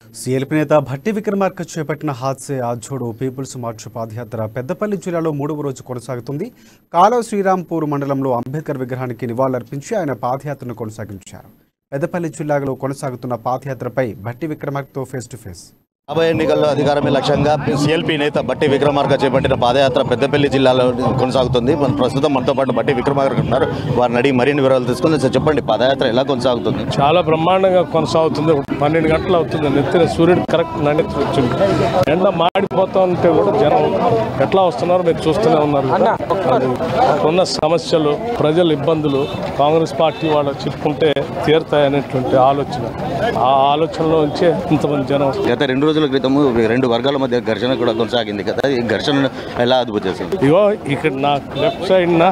CLP నేత భట్టి విక్రమార్క చేపట్టిన హాత్సే ఆజోడో పీపుల్స్ మార్చ్ పాదయాత్ర పెద్దపల్లి జిల్లాలో 3వ రోజు కొనసాగుతుంది. కాలువ శ్రీరాంపూర్ మండలంలో అంబేద్కర్ విగ్రహానికి నివాళులర్పించి ఆయన పాదయాత్రను కొనసాగించారు. పెద్దపల్లి జిల్లాలో కొనసాగుతున్న పాదయాత్రపై భట్టి విక్రమార్కతో ఫేస్ టు ఫేస్. రాబోయే ఎన్నికల్లో అధికారమే లక్ష్యంగా సీఎల్పీ నేత భట్టి విక్రమార్క చేపట్టిన పాదయాత్ర పెద్దపల్లి జిల్లాలో కొనసాగుతుంది. ప్రస్తుతం మనతో పాటు భట్టి విక్రమార్క ఉన్నారు. వారిని అడిగి మరిన్ని వివరాలు తీసుకుని సార్ చెప్పండి, పాదయాత్ర ఎలా కొనసాగుతుంది? చాలా బ్రహ్మాండంగా కొనసాగుతుంది. 12 గంటలు అవుతుంది. నెత్తిన సూర్యుడు కరెక్ట్ నన్నెత్తి వచ్చింది. ఎండ మాడిపోతా ఉంటే కూడా జనం ఎట్లా వస్తున్నారో మీరు చూస్తూనే ఉన్నారు. ఉన్న సమస్యలు, ప్రజల ఇబ్బందులు కాంగ్రెస్ పార్టీ వాళ్ళు చిట్టుకుంటే తీరుతాయనేటువంటి ఆలోచన, ఆ ఆలోచనలో నుంచే ఇంతమంది జనం. గత 2 రోజుల క్రితం 2 వర్గాల మధ్య ఘర్షణ కూడా కొనసాగింది కదా, ఈ ఘర్షణ ఎలా అదుపు చేసింది? ఇగో ఇక్కడ నాకు లెఫ్ట్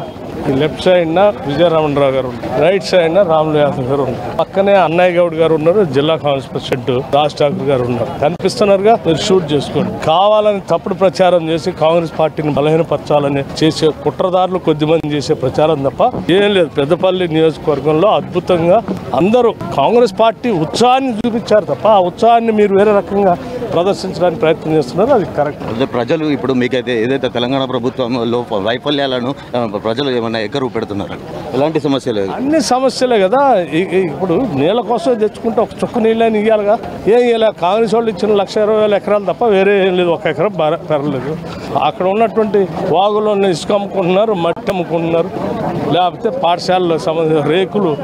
సైడ్ విజయరామరావు గారు ఉన్నారు, రైట్ సైడ్ రాములు యాదవ్ గారు ఉన్నారు, పక్కనే అన్నయ్య గౌడ్ గారు ఉన్నారు, జిల్లా కాంగ్రెస్ ప్రెసిడెంట్ రాజ్ ఠాకూర్ గారు ఉన్నారు. కనిపిస్తున్నారుగా, మీరు షూట్ చేసుకోండి. కావాలని తప్పుడు ప్రచారం చేసి కాంగ్రెస్ పార్టీని బలహీనపరచాలని చేసే కుట్రదారులు కొద్దిమంది చేసే ప్రచారం తప్ప ఏం లేదు. పెద్దపల్లి నియోజకవర్గంలో అద్భుతంగా అందరూ కాంగ్రెస్ పార్టీ ఉత్సాహాన్ని చూపించారు తప్ప ఆ ఉత్సాహాన్ని మీరు వేరే రకంగా ప్రదర్శించడానికి ప్రయత్నం చేస్తున్నారు. అది కరెక్ట్. ప్రజలు ఇప్పుడు మీకైతే ఏదైతే తెలంగాణ ప్రభుత్వంలో వైఫల్యాలను ప్రజలు ఏమన్నా ఎక్కరు పెడుతున్నారు, ఎలాంటి సమస్యలు? అన్ని సమస్యలే కదా. ఇప్పుడు నీళ్ళ కోసం తెచ్చుకుంటే ఒక చుక్క నీళ్ళని ఇవ్వాలిగా. ఏం ఇవ్వాలి? కాంగ్రెస్ వాళ్ళు ఇచ్చిన 1,20,000 ఎకరాలు తప్ప వేరే ఏం లేదు. 1 ఎకరం పెరగలేదు. అక్కడ ఉన్నటువంటి వాగులో ఇసుక అమ్ముకుంటున్నారు, మట్టి అమ్ముకుంటున్నారు, లేకపోతే పాఠశాలలో సంబంధించిన రేకులు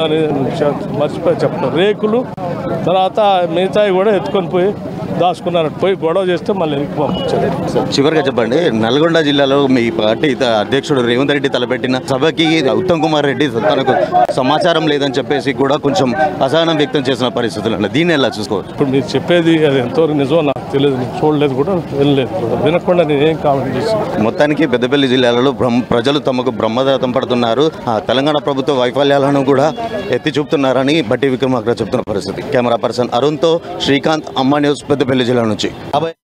మర్చిపోయి చెప్తున్నారు. రేకులు తర్వాత మిగతాయి కూడా ఎత్తుకొని పోయి దాచుకున్నారు. పోయి గొడవ చేస్తే మళ్ళీ ఎనికి పంపించారు. చివరిగా చెప్పండి, నల్గొండ జిల్లాలో మీ పార్టీ అధ్యక్షుడు రేవంత్ రెడ్డి తలపెట్టిన సభకి ఉత్తమ్ కుమార్ రెడ్డి తనకు సమాచారం లేదని చెప్పేసి కూడా కొంచెం అసహనం వ్యక్తం చేసిన పరిస్థితులు, దీన్ని ఎలా చూసుకోవచ్చు? ఇప్పుడు మీరు చెప్పేది అది ఎంతవరకు నిజమో నాకు తెలియదు, నేను చూడలేదు కూడా, వినలేదు కూడా. వినకుండా నేను ఏం కామెంట్ చేశాను. మొత్తానికి పెద్దపల్లి జిల్లాలో ప్రజలు తమకు బ్రహ్మరథం పడుతున్నారు. తెలంగాణ ప్రభుత్వ వైఫల్యాలను కూడా ఎత్తి చూపుతున్నారని భట్టి విక్రమార్క చెప్తున్న పరిస్థితి. కెమెరా పర్సన్ అరుణ్తో శ్రీకాంత్, అమ్మా న్యూస్, పెద్దపల్లి జిల్లా నుంచి.